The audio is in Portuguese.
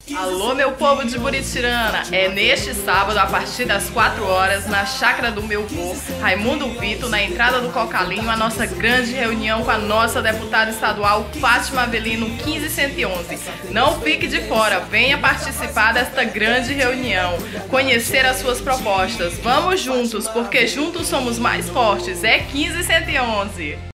Alô, meu povo de Buritirana! É neste sábado, a partir das 4 horas, na chácara do meu vô, Raimundo Vito, na entrada do Cocalinho, a nossa grande reunião com a nossa deputada estadual, Fátima Avelino 15111. Não fique de fora, venha participar desta grande reunião, conhecer as suas propostas. Vamos juntos, porque juntos somos mais fortes. É 15111!